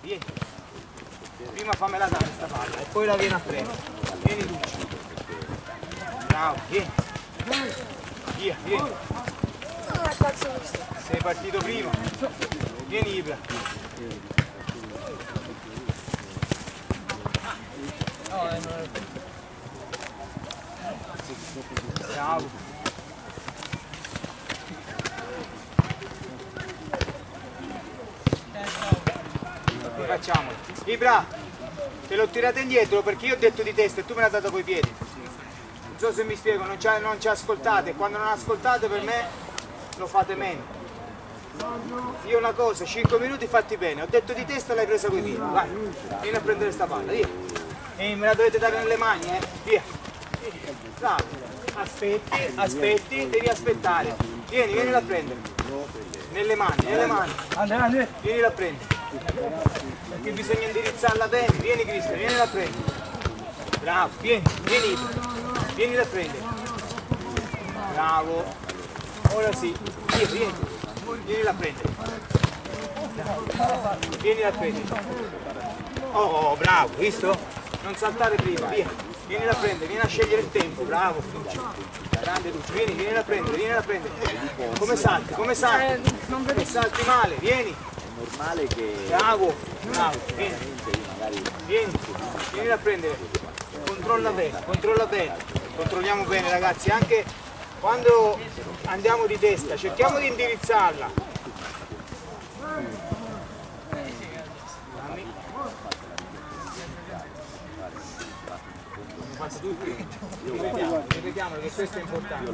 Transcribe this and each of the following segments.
vieni. Prima fammela dare questa palla e poi la vieni a prendere. Vieni Duccio. Bravo, vieni. Via, vieni. Sei partito prima. Vieni Ibra. Bravo. Facciamolo. Ibra, te l'ho tirato indietro perché io ho detto di testa e tu me l'hai dato coi piedi. Non so se mi spiego, non ci ascoltate. Quando non ascoltate per me lo fate meno. Io una cosa, 5 minuti fatti bene, ho detto di testa e l'hai presa coi piedi. Vai, vieni a prendere sta palla, via. E me la dovete dare nelle mani, via. Bravo. Aspetti, devi aspettare. Vieni a prendere. Nelle mani. Vieni a prendere. Perché bisogna indirizzarla bene. Vieni Cristian, vieni a prendere. Bravo, vieni a prendere. Bravo. Ora sì, vieni a prendere. Vieni a prendere. Oh, bravo, visto? Non saltare prima, via. Vieni a prendere, vieni a scegliere il tempo, bravo Duccio. Grande Duccio, vieni a prendere. Come salti? Non salti male, vieni. Normale che bravo, vieni a prendere, controlla bene, controlliamo bene ragazzi, anche quando andiamo di testa, cerchiamo di indirizzarla. Faccio tutti, ripetiamolo che questo è importante.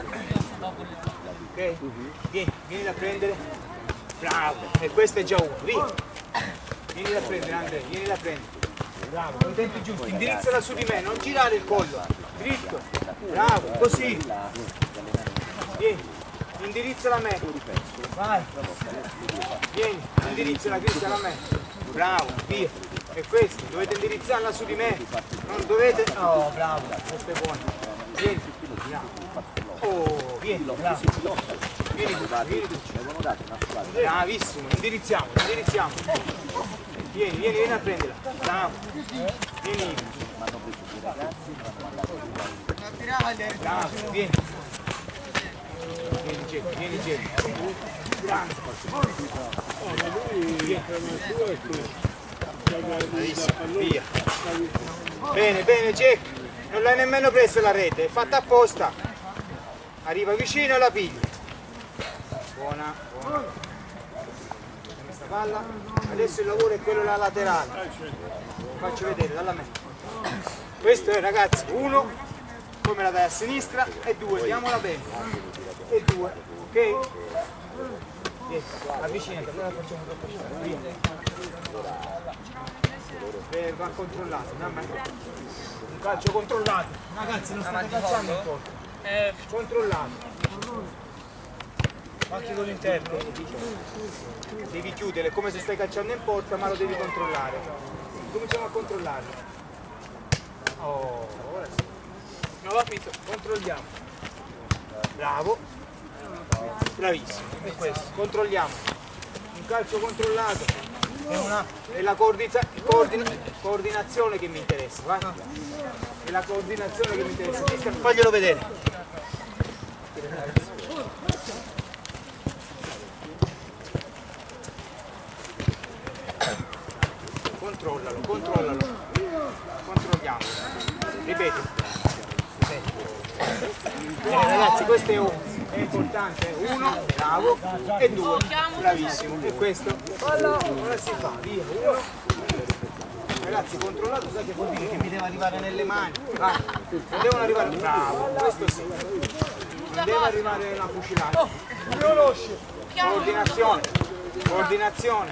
Ok? Vieni a prendere. Bravo, e questo è già uno, via. Vieni a prendere Andrea, vieni a prendere. Bravo, con i tempi giusti, indirizzala su di me, non girare il collo. Dritto, bravo, così. Vieni, indirizzala a me. Vai. Vieni, indirizzala Cristian a me. Bravo, via. E questo, dovete indirizzarla su di me. Non dovete. Oh, bravo, questo è buono. Vieni, bravo. Oh, vieni, bravo. Vieni, bravissimo, indirizziamo. Vieni a prenderla. Bravo. Vieni. Bravo, vieni. Vieni, Jenny. Grande. Via. Bene, Jack. Non l'hai nemmeno preso la rete, è fatta apposta. Arriva vicino e la piglia. Buona. Questa palla. Adesso il lavoro è quello là laterale. Vi faccio vedere, dalla me. Questo è ragazzi, 1, poi me la dai a sinistra e 2, diamola bene. E 2, ok? Avvicinati, allora facciamo troppo scena. Va controllato, un calcio controllato. Ragazzi non state calciando in porta. Controllato. Anche con l'interno devi chiudere come se stai calciando in porta, ma lo devi controllare. Cominciamo a controllarlo. Oh, ora sì. Nuova pizza, controlliamo. Bravo. Bravissimo. E questo, controlliamo. Un calcio controllato. È la coordinazione che mi interessa, va? È la coordinazione che mi interessa. Faglielo vedere. Controllalo. Controlliamo. Ripeto. Ragazzi, questo è importante. 1, bravo, e 2, bravissimo. E questo? Ora si fa, via. 1. Ragazzi, controllato, sai che vuol dire? Che mi deve arrivare nelle mani. Non devono arrivare. Bravo, questo sì. Non deve arrivare nella fucilata. Coordinazione.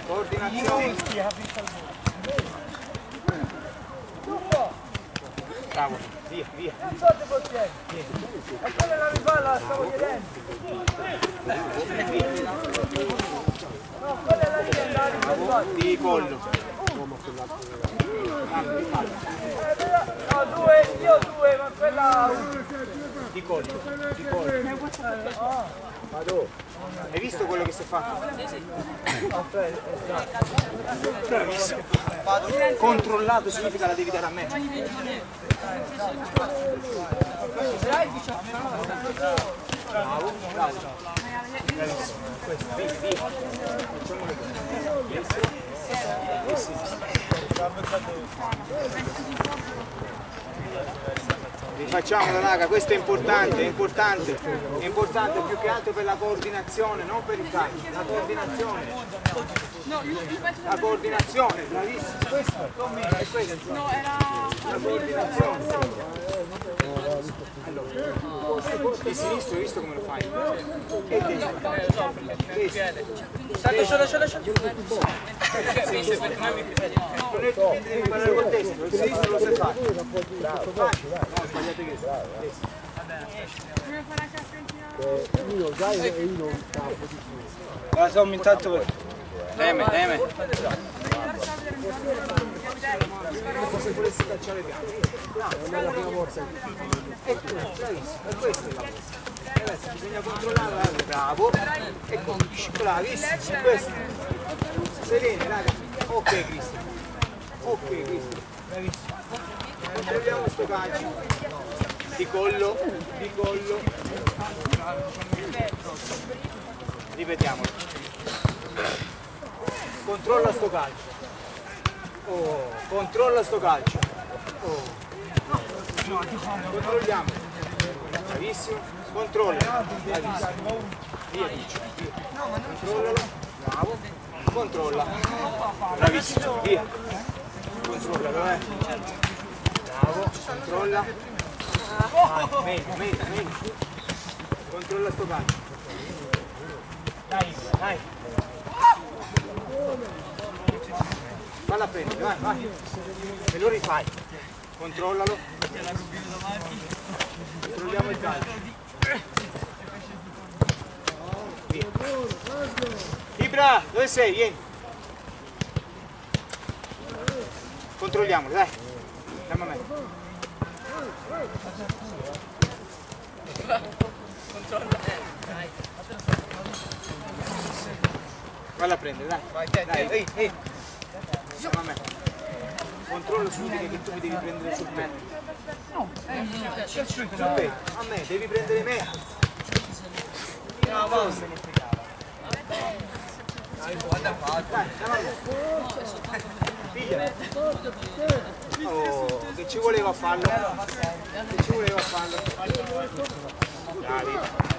Bravo, via. E quella la ripalla la stavo chiedendo. No, quella è la ripalla. Di collo. No, due, io due, ma quella... Di collo. Vado. Hai visto quello che si fa? Bravissimo. Controllato significa la devi dare a me. Bravo, bravo. Bravissimo. Questo, via, via. Facciamolo rifacciamolo raga, questo è importante, è importante più che altro per la coordinazione, non per il calcio, la coordinazione, bravissimo, questo, è questo, la coordinazione. Allora, di sinistra, hai visto come lo fai? E destra, devi imparare col destro, il sinistro lo sai fare. Bravo, no, sbagliate che Io dai e io non capo di più. Ma sono intanto Deme. se volessi calciare piano. Non è la prima volta. Ecco, bravissimo, è questo il lavoro. Adesso bisogna controllare, bravo. Ecco, bravissimo, questo. Sereni, raga. Ok Cristian. Ok Cristian, bravissimo. Controlliamo questo calcio. Di collo. Ripetiamolo. Controlla sto calcio. Oh, controlla sto calcio. Oh. Controlliamo. Bravissimo. Controlla. Bravissimo. Via, via. Controllalo. Bravo. Controlla. Bravissimo. Via. Controllalo, Bravo. Controlla. Meglio. Controlla sto calcio. Dai. Valla a prendere, vai. E lo rifai. Controllalo. Controlliamo il calcio. Via. Ibra, dove sei? Vieni. Controlliamolo, dai. Dammi a me. Valla a prendere, dai. Dai. Ehi. Dammi a me. Controllo subito che tu mi devi prendere sul petto. No, sul petto. A me, devi prendere me. No, Figlia. Oh, che ci voleva farlo? Dai.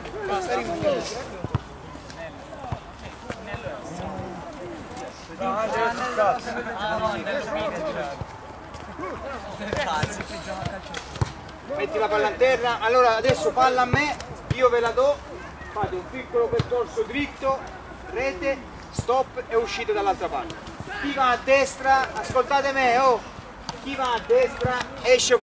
Metti la palla in terra, allora adesso palla a me, io ve la do, fate un piccolo percorso dritto, rete, stop e uscite dall'altra parte. Chi va a destra, ascoltate me, chi va a destra esce